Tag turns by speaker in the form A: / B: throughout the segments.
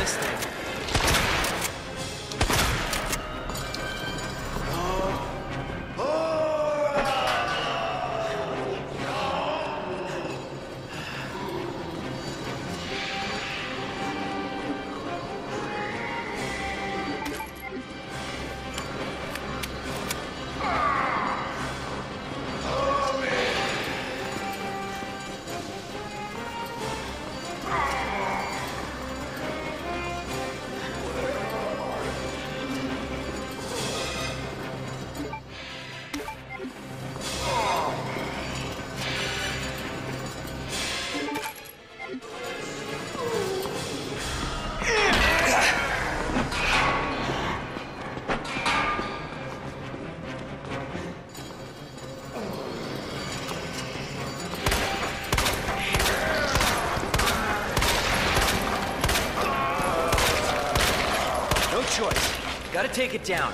A: this thing. Choice. Gotta take it down.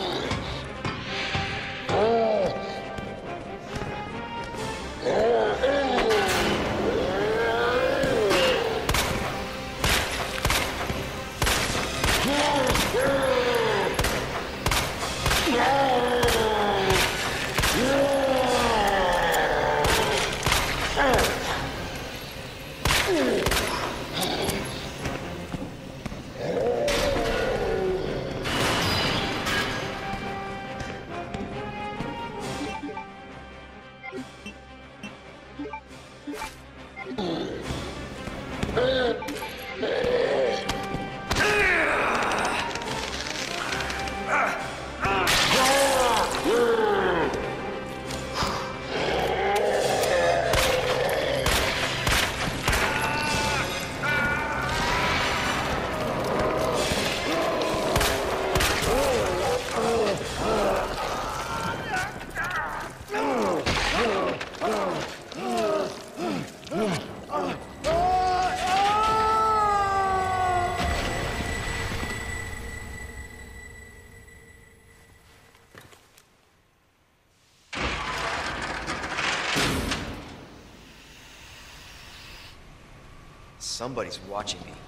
A: Somebody's watching me.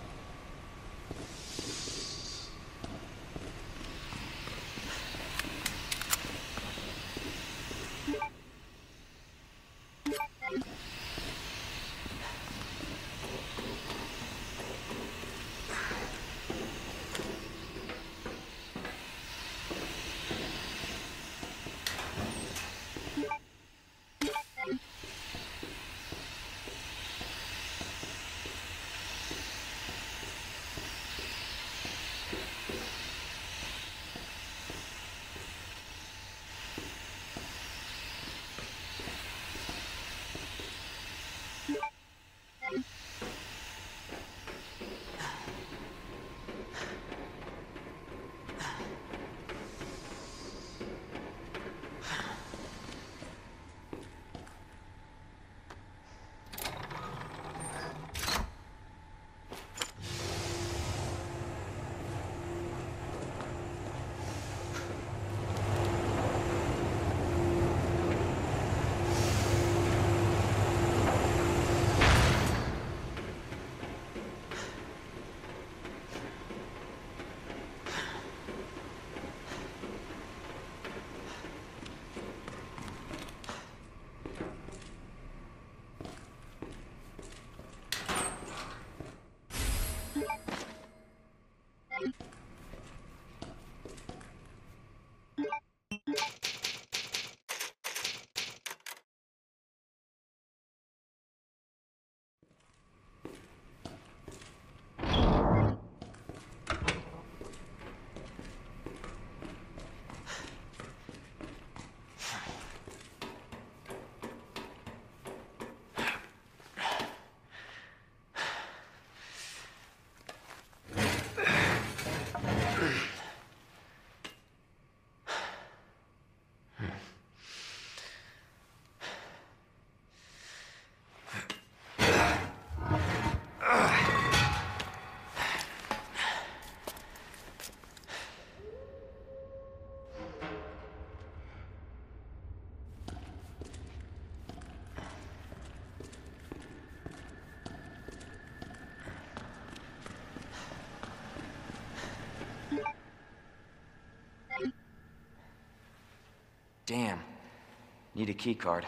A: Damn. Need a key card.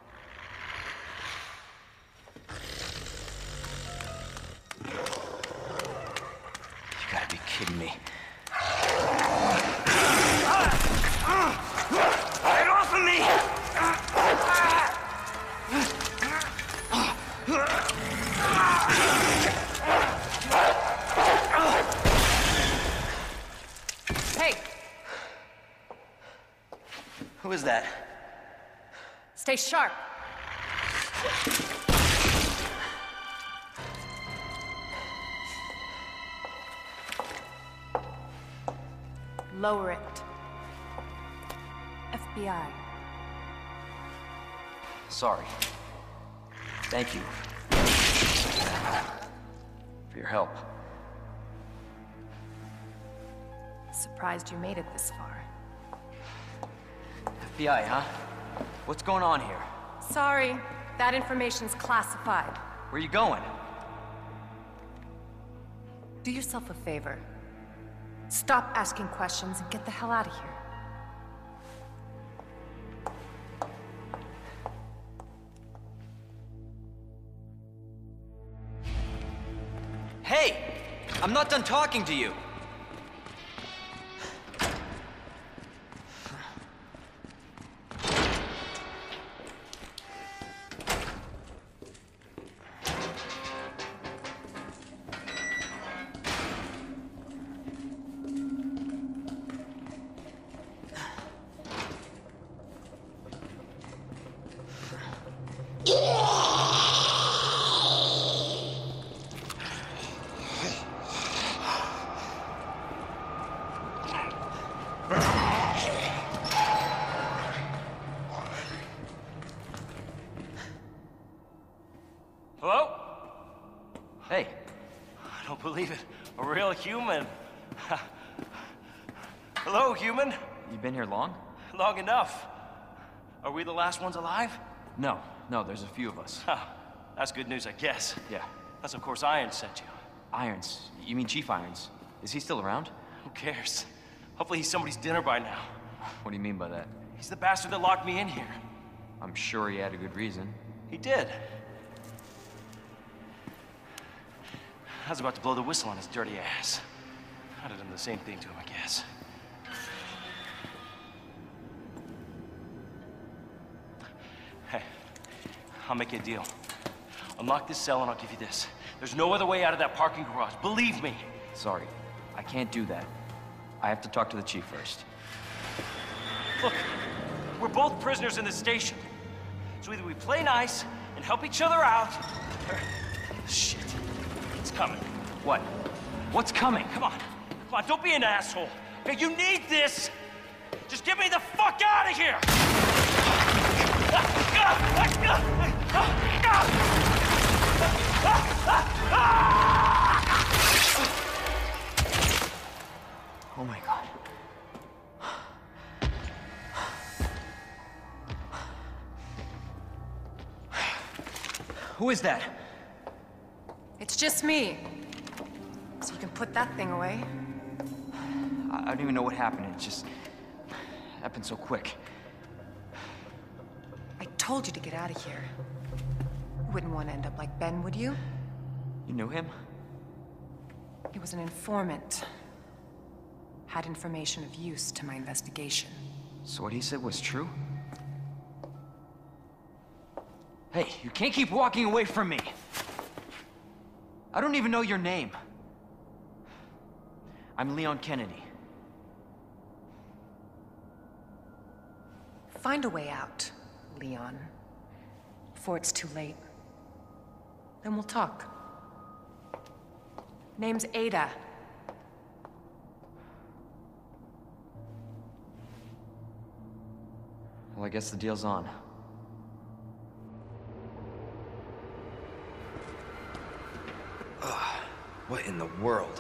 A: You gotta be kidding me. Get off of me!
B: Hey!
A: Who is that?
B: Stay sharp. Lower it. FBI.
A: Sorry. Thank you. For your help.
B: Surprised you made it this far.
A: FBI, huh? What's going on here?
B: Sorry, that information's classified.
A: Where you going?
B: Do yourself a favor. Stop asking questions and get the hell out of here.
A: Hey! I'm not done talking to you!
C: Hello?
A: Hey,
C: I don't believe it. A real human. Hello, human.
A: you been here long?
C: Long enough. Are we the last ones alive?
A: No, there's a few of us.
C: Huh. That's good news, I guess.
A: Yeah.
C: That's of course Irons sent you.
A: Irons? You mean Chief Irons? Is he still around?
C: Who cares? Hopefully he's somebody's dinner by now.
A: What do you mean by that?
C: He's the bastard that locked me in here.
A: I'm sure he had a good reason.
C: He did. I was about to blow the whistle on his dirty ass. I'd have done the same thing to him, I guess. Hey, I'll make you a deal. Unlock this cell and I'll give you this. There's no other way out of that parking garage, believe me.
A: Sorry, I can't do that. I have to talk to the chief first.
C: Look, we're both prisoners in this station. So either we play nice and help each other out, or... Shit. It's coming.
A: What? What's coming?
C: Come on, don't be an asshole. Okay, you need this. Just get me the fuck out of here.
A: Oh my God. Who is that?
B: It's just me. So you can put that thing away.
A: I don't even know what happened. It just happened so quick.
B: I told you to get out of here. You wouldn't want to end up like Ben, would you?
A: You knew him?
B: He was an informant. Had information of use to my investigation.
A: So what he said was true? Hey, you can't keep walking away from me! I don't even know your name. I'm Leon Kennedy.
B: Find a way out, Leon. Before it's too late. Then we'll talk. Name's Ada.
A: Well, I guess the deal's on. Ugh, what in the world?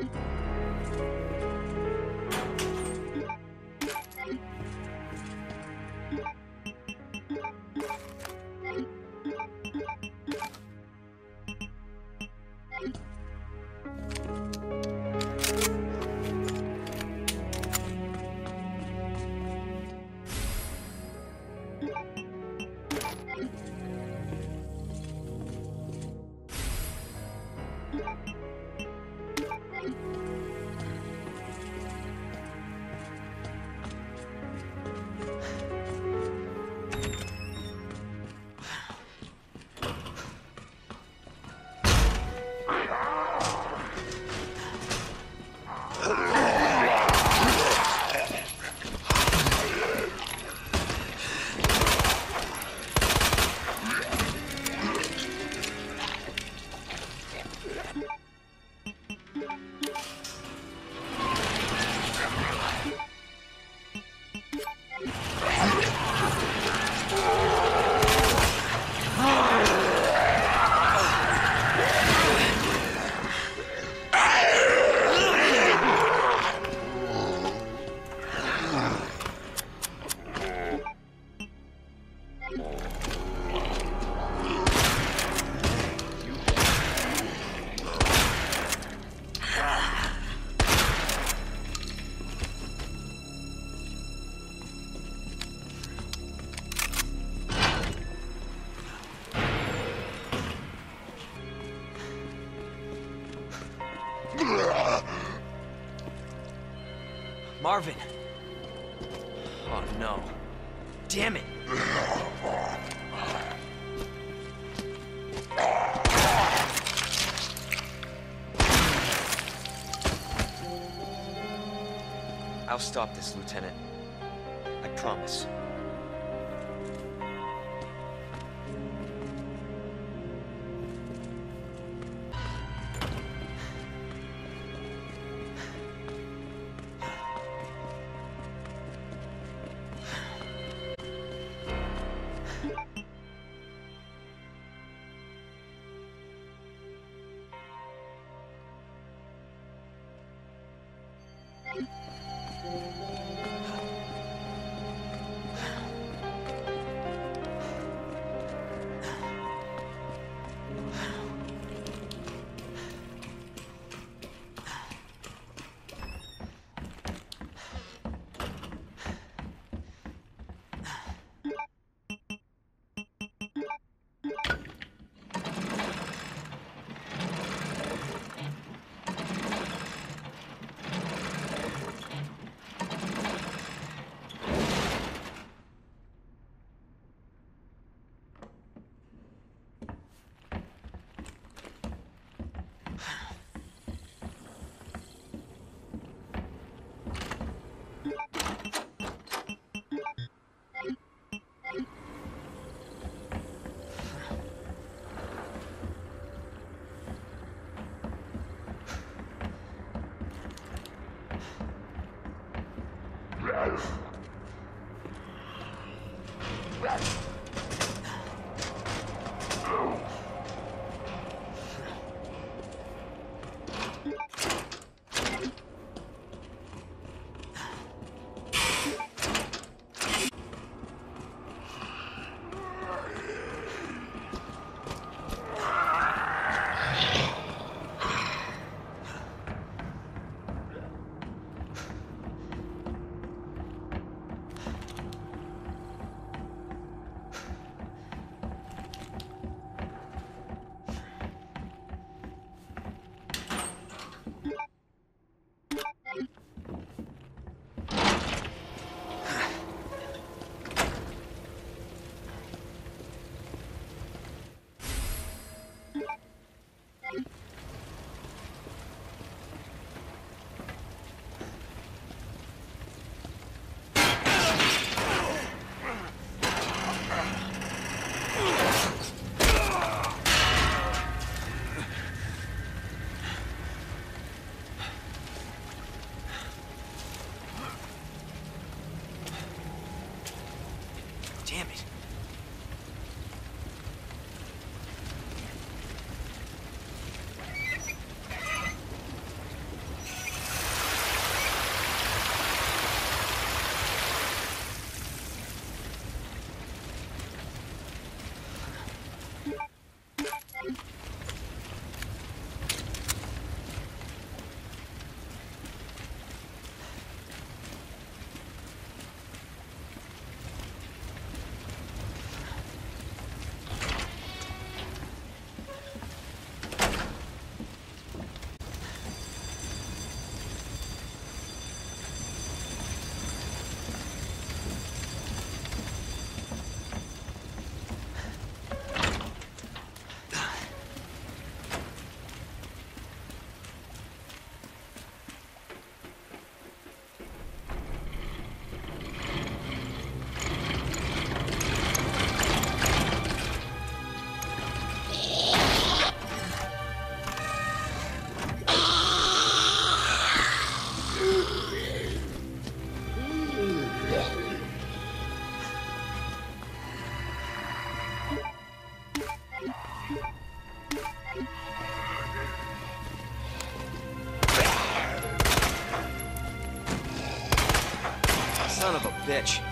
C: Marvin. Oh no. Damn it. I'll stop this, Lieutenant. I promise.
D: Son of a bitch.